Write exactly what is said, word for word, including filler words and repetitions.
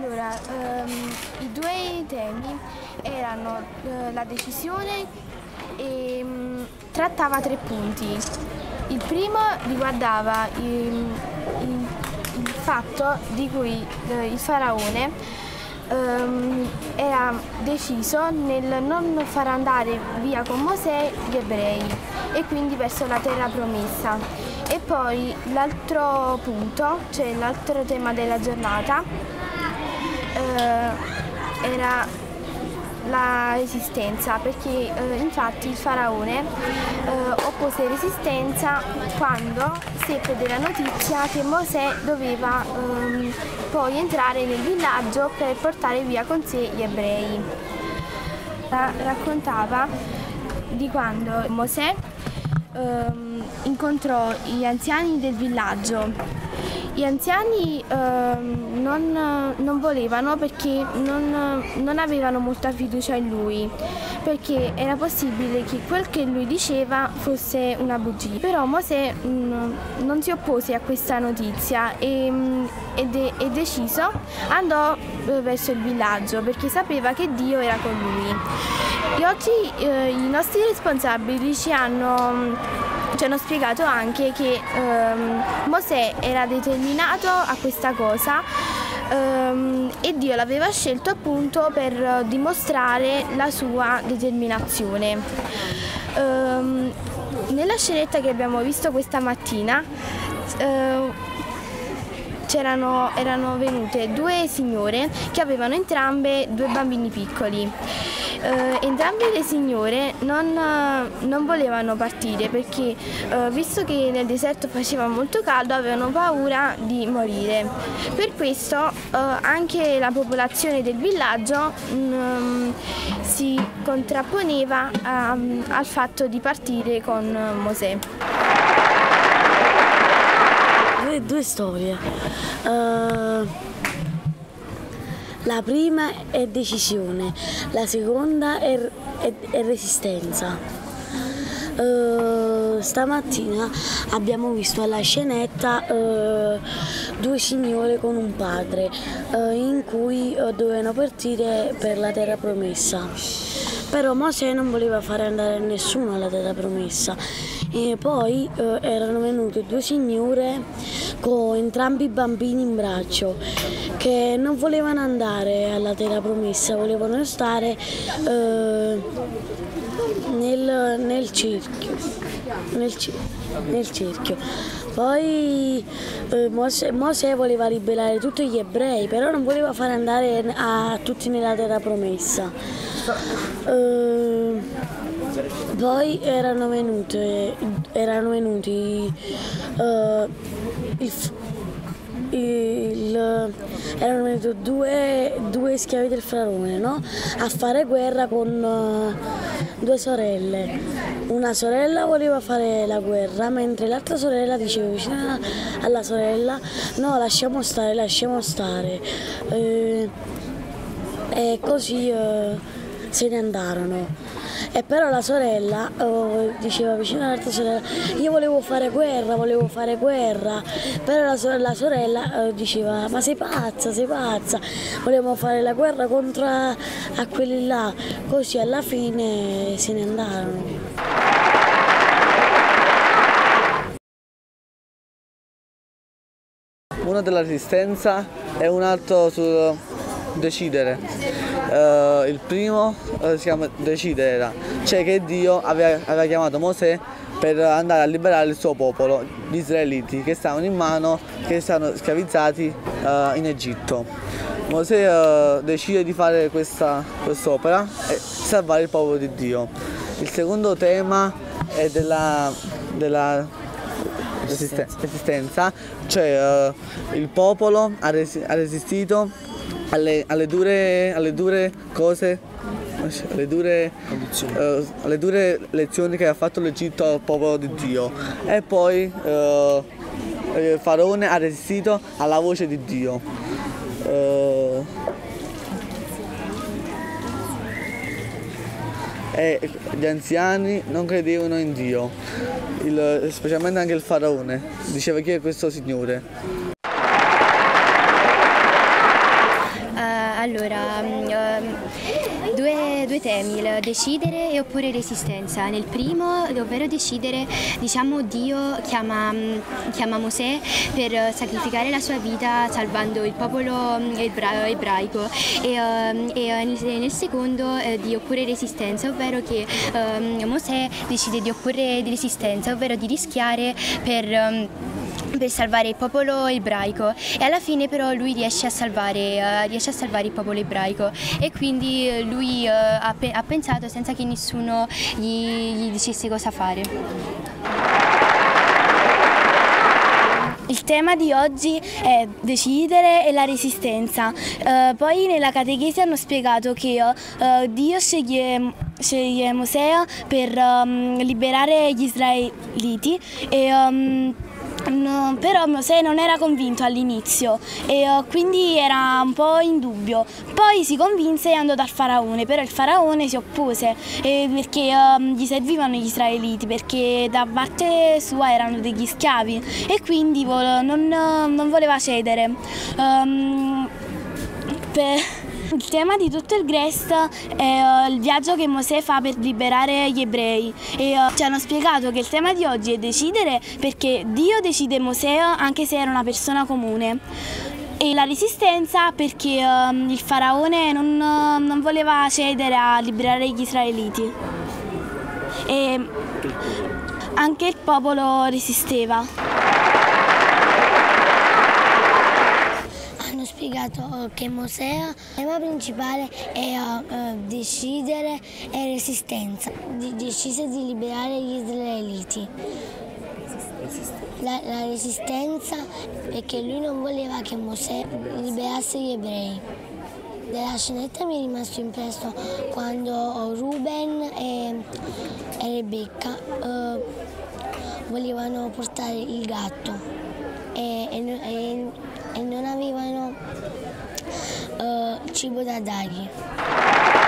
Allora, ehm, i due temi erano eh, la decisione e mh, trattava tre punti. Il primo riguardava il, il, il fatto di cui eh, il faraone ehm, era deciso nel non far andare via con Mosè gli ebrei e quindi verso la terra promessa. E poi l'altro punto, cioè l'altro tema della giornata, eh, era la resistenza, perché eh, infatti il faraone eh, oppose resistenza quando seppe della notizia che Mosè doveva ehm, poi entrare nel villaggio per portare via con sé gli ebrei. La, raccontava di quando Mosè ehm, incontrò gli anziani del villaggio. Gli anziani eh, non, non volevano perché non, non avevano molta fiducia in lui, perché era possibile che quel che lui diceva fosse una bugia. Però Mosè mh, non si oppose a questa notizia e, mh, e, de, e deciso andò eh, verso il villaggio perché sapeva che Dio era con lui. E oggi eh, i nostri responsabili ci hanno... Ci hanno spiegato anche che ehm, Mosè era determinato a questa cosa ehm, e Dio l'aveva scelto appunto per dimostrare la sua determinazione. Ehm, nella scenetta che abbiamo visto questa mattina eh, c'erano, erano venute due signore che avevano entrambe due bambini piccoli. Uh, entrambe le signore non, uh, non volevano partire perché uh, visto che nel deserto faceva molto caldo avevano paura di morire. Per questo uh, anche la popolazione del villaggio um, si contrapponeva um, al fatto di partire con uh, Mosè. Due, due storie. Uh... La prima è decisione, la seconda è, è, è resistenza. Uh, stamattina abbiamo visto alla scenetta uh, due signore con un padre uh, in cui uh, dovevano partire per la terra promessa. Però Mosè non voleva fare andare nessuno alla terra promessa. E poi uh, erano venute due signore con entrambi i bambini in braccio che non volevano andare alla terra promessa, volevano stare uh, nel, nel cerchio. Nel, nel cerchio. Poi uh, Mosè, Mosè voleva liberare tutti gli ebrei, però non voleva fare andare a tutti nella terra promessa. Uh, Poi erano venute, erano venuti uh, il, il, erano venuti due, due schiavi del faraone, no? A fare guerra con uh, due sorelle. Una sorella voleva fare la guerra, mentre l'altra sorella diceva vicino alla sorella no, lasciamo stare, lasciamo stare. Uh, e così uh, se ne andarono. E però la sorella oh, diceva vicino all'altra sorella io volevo fare guerra, volevo fare guerra, però la, sore la sorella oh, diceva ma sei pazza, sei pazza, volevamo fare la guerra contro a, a quelli là, così alla fine se ne andarono. Uno della resistenza e un altro sul decidere. Uh, il primo uh, si chiama decidere, era, cioè che Dio aveva, aveva chiamato Mosè per andare a liberare il suo popolo, gli israeliti che stavano in mano, che stavano schiavizzati uh, in Egitto. Mosè uh, decide di fare questa quest'opera e salvare il popolo di Dio. Il secondo tema è della, della resistenza. resistenza, cioè uh, il popolo ha, resi ha resistito Alle, alle, dure, alle dure cose, alle dure, uh, alle dure lezioni che ha fatto l'Egitto al popolo di Dio e poi uh, il faraone ha resistito alla voce di Dio. Uh, e gli anziani non credevano in Dio, il, specialmente anche il faraone, diceva chi è questo signore. due, due temi, il decidere e oppure resistenza. Nel primo, ovvero decidere, diciamo Dio chiama, chiama Mosè per sacrificare la sua vita salvando il popolo ebra- ebraico e, uh, e uh, nel secondo uh, di opporre resistenza, ovvero che uh, Mosè decide di opporre resistenza, ovvero di rischiare per... Um, per salvare il popolo ebraico, e alla fine però lui riesce a salvare, uh, riesce a salvare il popolo ebraico, e quindi lui uh, ha, pe- ha pensato senza che nessuno gli, gli dicesse cosa fare. Il tema di oggi è decidere e la resistenza. Uh, poi nella catechesi hanno spiegato che uh, Dio sceglie, sceglie Mosè per um, liberare gli israeliti e um, No, però Mosè non era convinto all'inizio e uh, quindi era un po' in dubbio. Poi si convinse e andò dal faraone, però il faraone si oppose eh, perché uh, gli servivano gli israeliti, perché da parte sua erano degli schiavi e quindi vo- non, non voleva cedere. Um, per... Il tema di tutto il Grest è uh, il viaggio che Mosè fa per liberare gli ebrei e uh, ci hanno spiegato che il tema di oggi è decidere perché Dio decide Mosè anche se era una persona comune, e la resistenza perché uh, il faraone non, uh, non voleva cedere a liberare gli israeliti e anche il popolo resisteva. Hanno spiegato che Mosè, il tema principale è uh, decidere e resistenza. D- decise di liberare gli israeliti. La, la resistenza perché lui non voleva che Mosè liberasse gli ebrei. Della scenetta mi è rimasto impresso quando Ruben e, e Rebecca uh, volevano portare il gatto e, e, e, e non avevano uh, cibo da dargli.